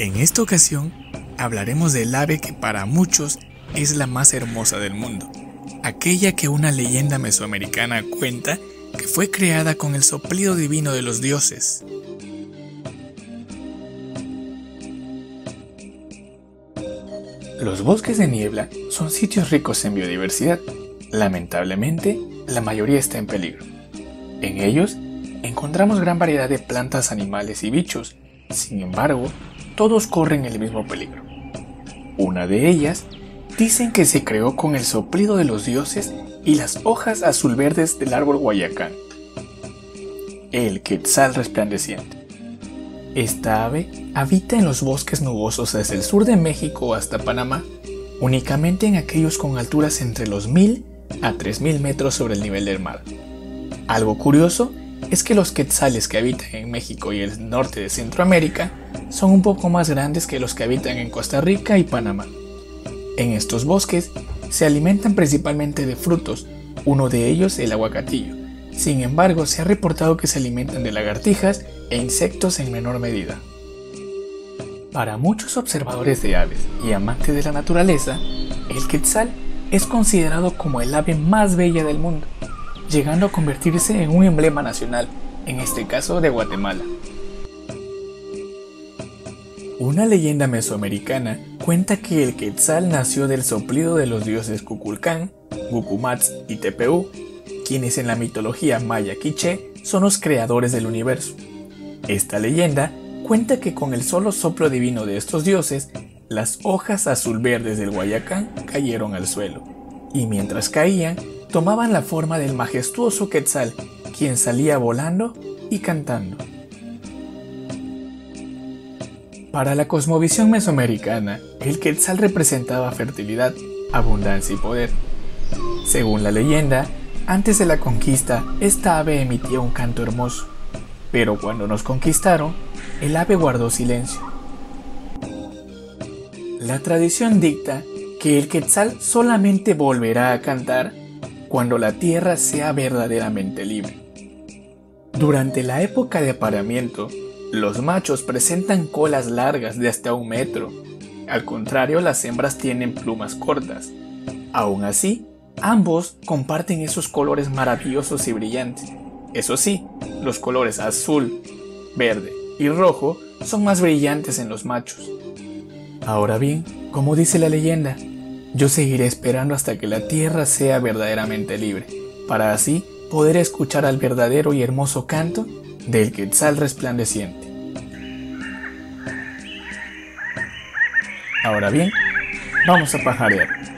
En esta ocasión hablaremos del ave que para muchos es la más hermosa del mundo, aquella que una leyenda mesoamericana cuenta que fue creada con el soplido divino de los dioses. Los bosques de niebla son sitios ricos en biodiversidad. Lamentablemente, la mayoría está en peligro. En ellos encontramos gran variedad de plantas, animales y bichos. Sin embargo, todos corren el mismo peligro. Una de ellas dicen que se creó con el soplido de los dioses y las hojas azul verdes del árbol guayacán, el quetzal resplandeciente. Esta ave habita en los bosques nubosos desde el sur de México hasta Panamá, únicamente en aquellos con alturas entre los 1000 a 3000 metros sobre el nivel del mar. Algo curioso es que los quetzales que habitan en México y el norte de Centroamérica son un poco más grandes que los que habitan en Costa Rica y Panamá. En estos bosques se alimentan principalmente de frutos, uno de ellos el aguacatillo. Sin embargo, se ha reportado que se alimentan de lagartijas e insectos en menor medida. Para muchos observadores de aves y amantes de la naturaleza, el quetzal es considerado como el ave más bella del mundo, llegando a convertirse en un emblema nacional, en este caso de Guatemala. Una leyenda mesoamericana cuenta que el quetzal nació del soplido de los dioses Kukulcán, Gucumatz y Tepehu, quienes en la mitología maya quiché son los creadores del universo. Esta leyenda cuenta que con el solo soplo divino de estos dioses, las hojas azul verdes del guayacán cayeron al suelo, y mientras caían, tomaban la forma del majestuoso quetzal, quien salía volando y cantando. Para la cosmovisión mesoamericana, el quetzal representaba fertilidad, abundancia y poder. Según la leyenda, antes de la conquista, esta ave emitía un canto hermoso, pero cuando nos conquistaron, el ave guardó silencio. La tradición dicta que el quetzal solamente volverá a cantar cuando la tierra sea verdaderamente libre. Durante la época de apareamiento, los machos presentan colas largas de hasta 1 metro. Al contrario, las hembras tienen plumas cortas. Aún así, ambos comparten esos colores maravillosos y brillantes. Eso sí, los colores azul, verde y rojo son más brillantes en los machos. Ahora bien, como dice la leyenda, yo seguiré esperando hasta que la tierra sea verdaderamente libre, para así poder escuchar al verdadero y hermoso canto del quetzal resplandeciente. Ahora bien, vamos a pajarear.